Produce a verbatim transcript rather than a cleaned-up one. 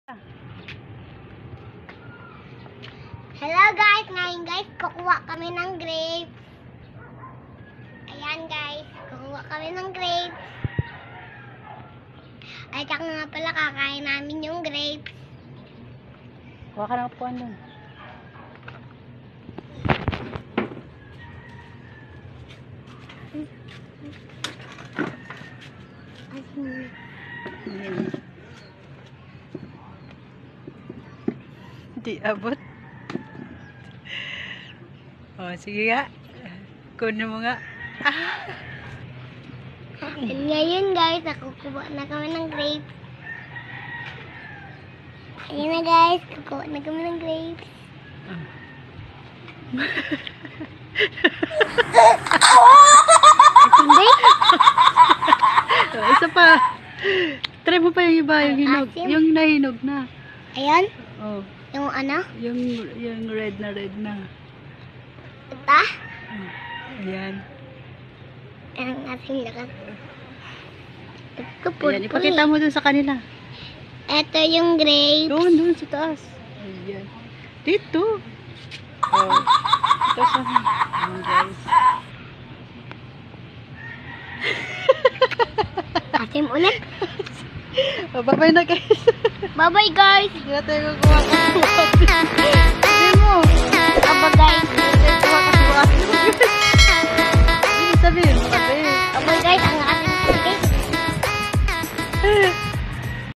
Hello guys! Ngayon guys, kukuha kami ng grapes. Ayan guys, kukuha kami ng grapes. Ay, tsaka nga pala kakain namin yung grapes. Kuha ka ng upuan dun. Di abot. Oh, sige nga. Kunin mo nga. Ah. And ngayon guys, nakukuha na kami ng grapes. Ayan na guys, kukuha na kami ng grapes. Hindi? Oh, isa pa. Try mo pa yung iba, yung hinog. Asim. Yung nahinog na. Ayan, Oh, yung ano? yung yung red na red na. Ito? Oh, ayan. Ang ating lakas. Ito Ayan, ipakita mo dun sa kanila. Ito yung grapes. Doon, doon sa taas. Ayan. Dito. Oh. Ito sa ayan, guys. Asim ulit. Oh, bye-bye na guys. Bye-bye guys! Hindi na tayo kukuha.